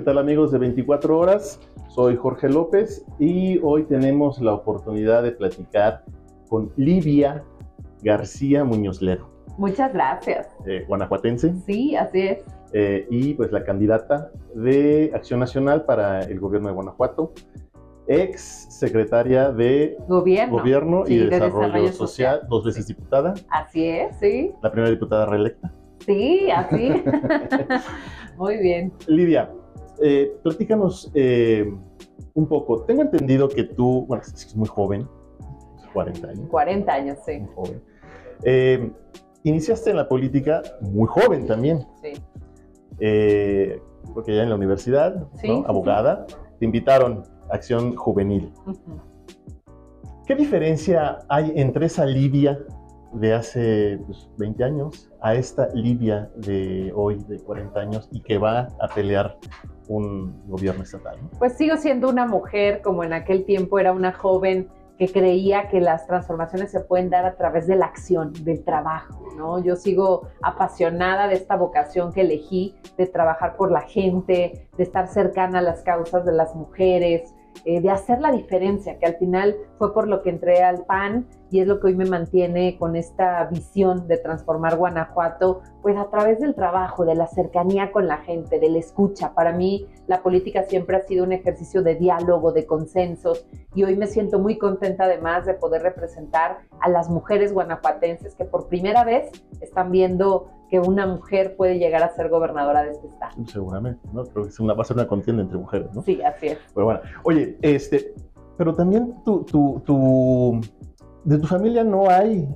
tal, amigos de 24 horas? Soy Jorge López y hoy tenemos la oportunidad de platicar con Livia García Muñoz Ledo. Muchas gracias. Guanajuatense. Sí, así es. Y pues la candidata de Acción Nacional para el gobierno de Guanajuato, ex secretaria de Gobierno Sí, y Desarrollo Social, 2 veces diputada. Así es, sí. La primera diputada reelecta. Sí, así. Muy bien. Livia, platícanos un poco. Tengo entendido que tú, bueno, es muy joven, 40 años. 40 años, sí. Muy joven. Iniciaste en la política muy joven también. Sí. Porque ya en la universidad, Sí, ¿no? sí, Abogada, te invitaron a Acción Juvenil. Uh-huh. ¿Qué diferencia hay entre esa Livia de hace 20 años a esta Livia de hoy, de 40 años, y que va a pelear un gobierno estatal, ¿no? Pues sigo siendo una mujer, como en aquel tiempo era una joven que creía que las transformaciones se pueden dar a través de la acción, del trabajo, ¿no? Yo sigo apasionada de esta vocación que elegí, de trabajar por la gente, de estar cercana a las causas de las mujeres, de hacer la diferencia, que al final fue por lo que entré al PAN y es lo que hoy me mantiene con esta visión de transformar Guanajuato, pues a través del trabajo, de la cercanía con la gente, de la escucha. Para mí la política siempre ha sido un ejercicio de diálogo, de consensos, y hoy me siento muy contenta además de poder representar a las mujeres guanajuatenses que por primera vez están viendo que una mujer puede llegar a ser gobernadora de este estado. Seguramente, ¿no? Creo que va a ser una contienda entre mujeres, ¿no? Sí, así es. Pero bueno, oye, pero también de tu familia no hay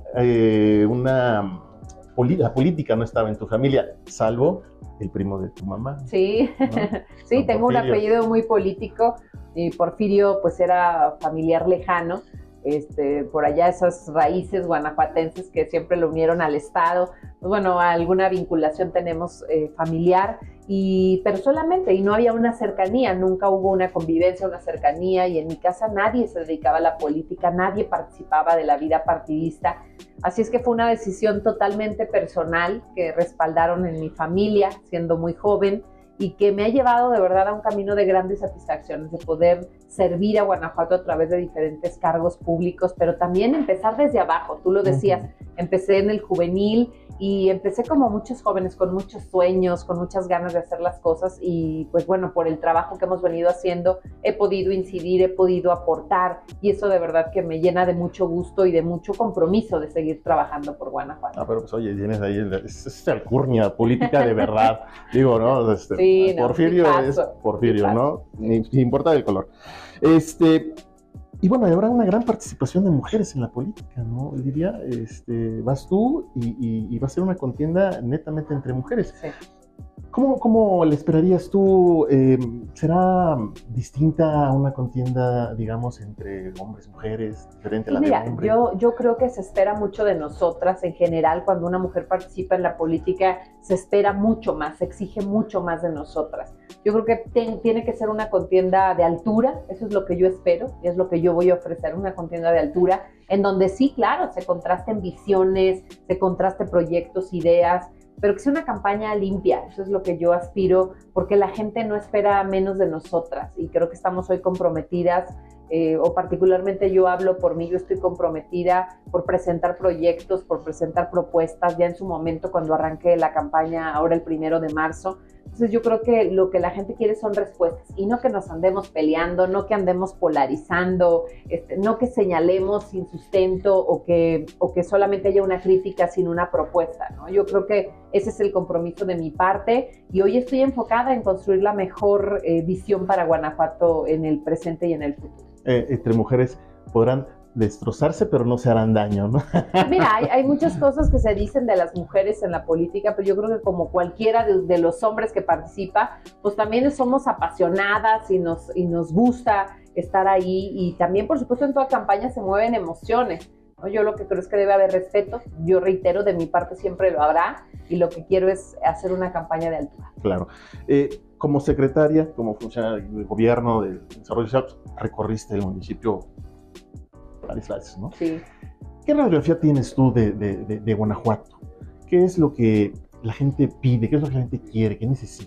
la política no estaba en tu familia, salvo el primo de tu mamá. Sí, ¿no? sí, Don tengo un Porfirio. apellido muy político y Porfirio pues era familiar lejano. Por allá esas raíces guanajuatenses que siempre lo unieron al estado, pues bueno, alguna vinculación tenemos familiar, pero solamente, y no había una cercanía, nunca hubo una convivencia, una cercanía, y en mi casa nadie se dedicaba a la política, nadie participaba de la vida partidista, así es que fue una decisión totalmente personal que respaldaron en mi familia, siendo muy joven, y que me ha llevado de verdad a un camino de grandes satisfacciones, de poder servir a Guanajuato a través de diferentes cargos públicos, pero también empezar desde abajo, tú lo decías, empecé en el juvenil y empecé como muchos jóvenes, con muchos sueños, con muchas ganas de hacer las cosas y pues bueno, por el trabajo que hemos venido haciendo, he podido incidir, he podido aportar y eso de verdad que me llena de mucho gusto y de mucho compromiso de seguir trabajando por Guanajuato. Ah, pero pues oye, tienes ahí, es alcurnia política de verdad, digo, ¿no? Sí, no, Porfirio es Porfirio, ¿no? Ni importa el color. Y bueno, habrá una gran participación de mujeres en la política, ¿no? Diría, vas tú y va a ser una contienda netamente entre mujeres. Sí. ¿Cómo le esperarías tú? ¿Será distinta a una contienda, digamos, entre hombres y mujeres, diferente a la de hombres? Yo creo que se espera mucho de nosotras en general. Cuando una mujer participa en la política, se espera mucho más, se exige mucho más de nosotras. Yo creo que tiene que ser una contienda de altura, eso es lo que yo espero, y es lo que yo voy a ofrecer, una contienda de altura, en donde sí, claro, se contrasten visiones, se contrasten proyectos, ideas, pero que sea una campaña limpia, eso es lo que yo aspiro, porque la gente no espera menos de nosotras y creo que estamos hoy comprometidas, o particularmente yo hablo por mí, yo estoy comprometida por presentar proyectos, por presentar propuestas, ya en su momento cuando arranque la campaña, ahora el 1 de marzo, entonces yo creo que lo que la gente quiere son respuestas y no que nos andemos peleando, no que andemos polarizando, no que señalemos sin sustento o que solamente haya una crítica sin una propuesta, ¿no? Yo creo que ese es el compromiso de mi parte y hoy estoy enfocada en construir la mejor visión para Guanajuato en el presente y en el futuro. Entre mujeres podrán destrozarse, pero no se harán daño, ¿no? Mira, hay muchas cosas que se dicen de las mujeres en la política, pero yo creo que como cualquiera de los hombres que participa, pues también somos apasionadas y nos gusta estar ahí y también, por supuesto, en toda campaña se mueven emociones, ¿no? Yo lo que creo es que debe haber respeto, yo reitero, de mi parte siempre lo habrá y lo que quiero es hacer una campaña de altura. Claro. Como secretaria, como funcionaria del gobierno, del desarrollo social, recorriste el municipio varias veces, ¿no? Sí. ¿Qué radiografía tienes tú de Guanajuato? ¿Qué es lo que la gente pide? ¿Qué es lo que la gente quiere? ¿Qué necesita?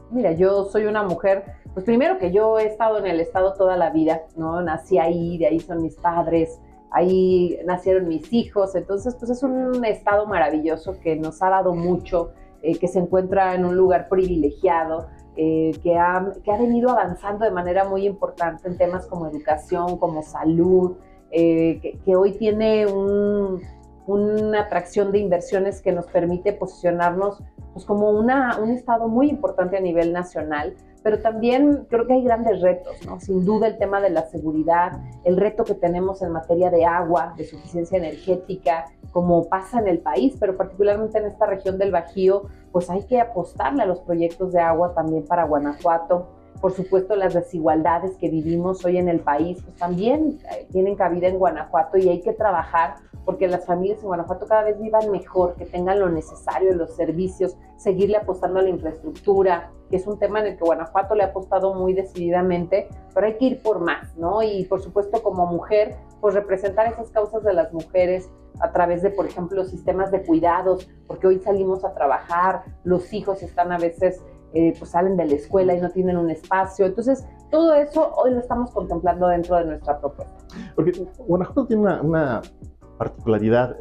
Mira, yo soy una mujer, pues primero que yo he estado en el estado toda la vida, ¿no? Nací ahí, de ahí son mis padres, ahí nacieron mis hijos, entonces pues es un estado maravilloso que nos ha dado mucho, que se encuentra en un lugar privilegiado, que ha venido avanzando de manera muy importante en temas como educación, como salud, que hoy tiene una atracción de inversiones que nos permite posicionarnos pues, como un estado muy importante a nivel nacional, pero también creo que hay grandes retos, ¿no? Sin duda el tema de la seguridad, el reto que tenemos en materia de agua, de suficiencia energética, como pasa en el país, pero particularmente en esta región del Bajío, pues hay que apostarle a los proyectos de agua también para Guanajuato. Por supuesto, las desigualdades que vivimos hoy en el país, pues también tienen cabida en Guanajuato y hay que trabajar porque las familias en Guanajuato cada vez vivan mejor, que tengan lo necesario, los servicios, seguirle apostando a la infraestructura, que es un tema en el que Guanajuato le ha apostado muy decididamente, pero hay que ir por más, ¿no? Y por supuesto, como mujer, pues representar esas causas de las mujeres a través de, por ejemplo, sistemas de cuidados, porque hoy salimos a trabajar, los hijos están a veces pues salen de la escuela y no tienen un espacio. Entonces, todo eso hoy lo estamos contemplando dentro de nuestra propuesta. Porque Guanajuato tiene una particularidad,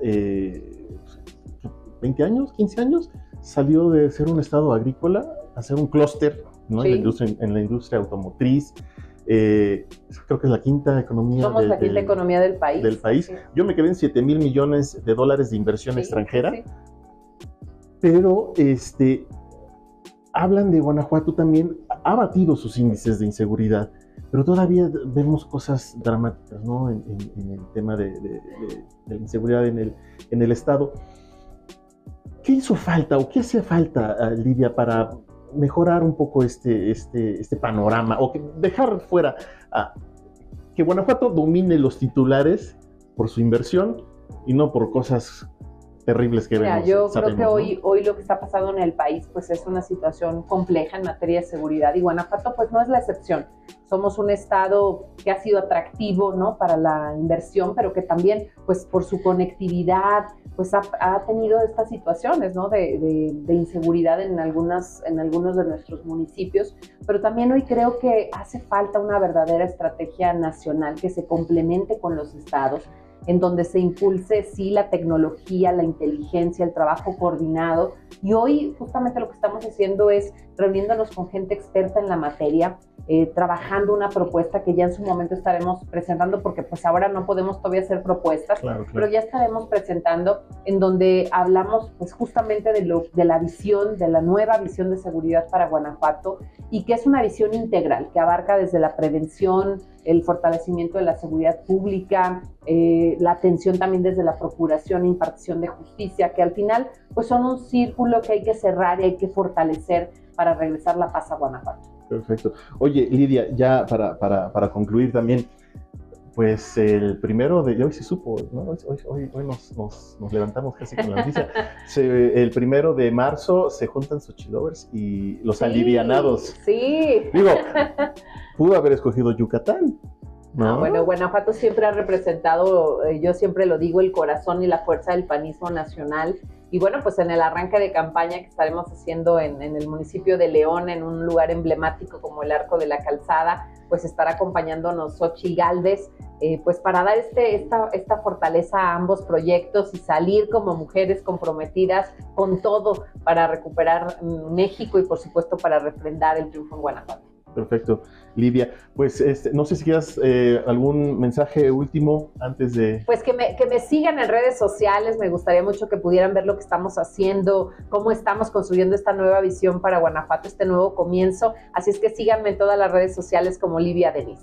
20 años, 15 años, salió de ser un estado agrícola a ser un clúster, ¿no? Sí. En la industria automotriz. Creo que es la quinta economía. Somos la quinta economía del país. Sí. Yo me quedé en $7,000 millones de inversión extranjera, sí. Pero hablan de Guanajuato también, ha batido sus índices de inseguridad, pero todavía vemos cosas dramáticas, ¿no? En el tema de la inseguridad en el estado. ¿Qué hizo falta o qué hace falta, Lidia, para mejorar un poco este panorama o dejar fuera que Guanajuato domine los titulares por su inversión y no por cosas terribles que vemos? Yo creo que hoy lo que está pasando en el país pues es una situación compleja en materia de seguridad y Guanajuato pues no es la excepción. Somos un estado que ha sido atractivo, ¿no? Para la inversión, pero que también pues por su conectividad pues ha tenido estas situaciones, ¿no? de inseguridad en algunos de nuestros municipios, pero también hoy creo que hace falta una verdadera estrategia nacional que se complemente con los estados, en donde se impulse, sí, la tecnología, la inteligencia, el trabajo coordinado. Y hoy justamente lo que estamos haciendo es reuniéndonos con gente experta en la materia, trabajando una propuesta que ya en su momento estaremos presentando, porque pues ahora no podemos todavía hacer propuestas, claro. Pero ya estaremos presentando, en donde hablamos pues justamente de la visión, de la nueva visión de seguridad para Guanajuato, y que es una visión integral, que abarca desde la prevención, el fortalecimiento de la seguridad pública, la atención también desde la procuración e impartición de justicia, que al final pues son un círculo que hay que cerrar y hay que fortalecer para regresar la paz a Guanajuato. Perfecto. Oye, Lidia, ya para concluir también, pues el primero de... Hoy se supo, ¿no? Hoy nos levantamos casi con la noticia. El 1 de marzo se juntan Xochilovers y los alivianados. Sí. Digo, pudo haber escogido Yucatán, ¿no? Bueno, Guanajuato siempre ha representado, yo siempre lo digo, el corazón y la fuerza del panismo nacional. Y bueno, pues en el arranque de campaña que estaremos haciendo en el municipio de León, en un lugar emblemático como el Arco de la Calzada, pues estará acompañándonos Xochitl Gálvez, pues para dar esta fortaleza a ambos proyectos y salir como mujeres comprometidas con todo para recuperar México y por supuesto para refrendar el triunfo en Guanajuato. Perfecto, Lidia. Pues no sé si quieras algún mensaje último antes de... Pues que me sigan en redes sociales, me gustaría mucho que pudieran ver lo que estamos haciendo, cómo estamos construyendo esta nueva visión para Guanajuato, este nuevo comienzo. Así es que síganme en todas las redes sociales como Livia Denis.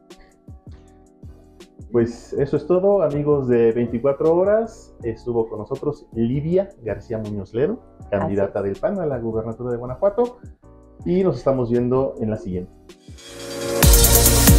Pues eso es todo, amigos de 24 horas. Estuvo con nosotros Lidia García Muñoz Ledo, candidata del PAN a la gubernatura de Guanajuato. Y nos estamos viendo en la siguiente.